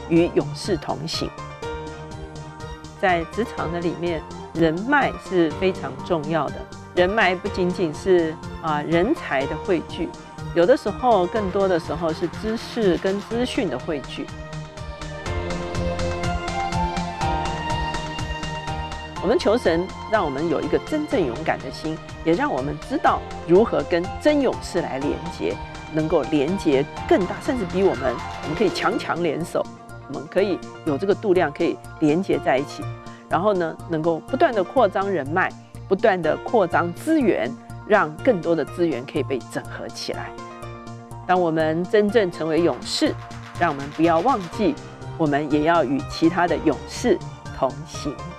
与勇士同行。在职场的里面，人脉是非常重要的。人脉不仅仅是人才的汇聚，有的时候更多的时候是知识跟资讯的汇聚。我们求神让我们有一个真正勇敢的心，也让我们知道如何跟真勇士来连接，能够连接更大，甚至比我们可以强联手，我们可以有这个度量，可以连接在一起，然后呢，能够不断的扩张人脉，不断的扩张资源，让更多的资源可以被整合起来。当我们真正成为勇士，让我们不要忘记，我们也要与其他的勇士同行。